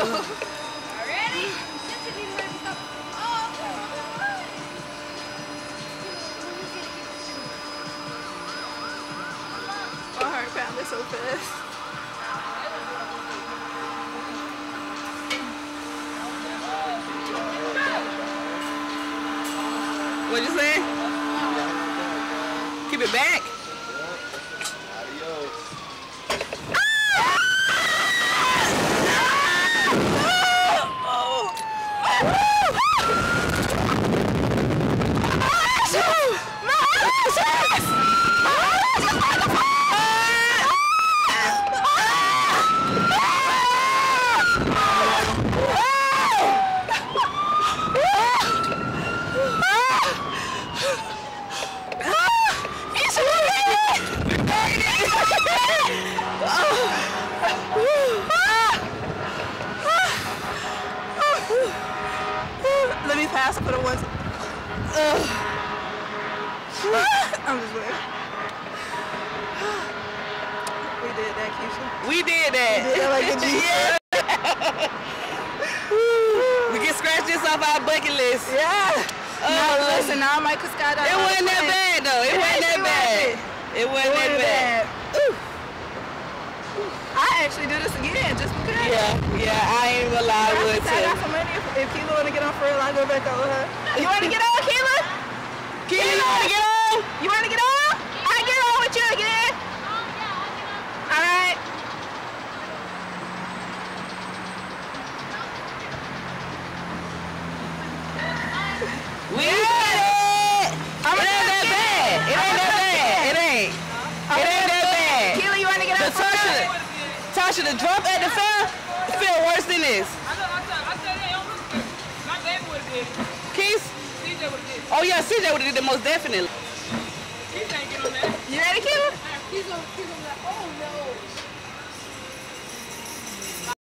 Ready? My heart pounded so fast. What'd you say? Keep it back. Let me pass for the ones. I'm just waiting. We did that, Keisha. We did that. We did that like a G. We can scratch this off our bucket list. Yeah. No, listen, now I might skydive. It wasn't that bad though. It wasn't that bad. It wasn't that bad. I actually do this again just because. Yeah, I ain't gonna lie, I would too. I got some money. If Keela wanna get on for real, I'll go back out with her. You wanna get on, Keela? Keela, you wanna get on? You wanna get on? I get on with you again. Alright. We got it! It ain't that bad. It ain't that bad. It ain't. It ain't that bad. Keela, you wanna get on for real? Tasha, the drop at the fair feel worse than this. I said they don't look good. My baby would have did it. Keith? CJ would have did it. Oh yeah, CJ would have did it most definitely. Keith ain't get on that. You ready, Keith? He's on that. Oh no.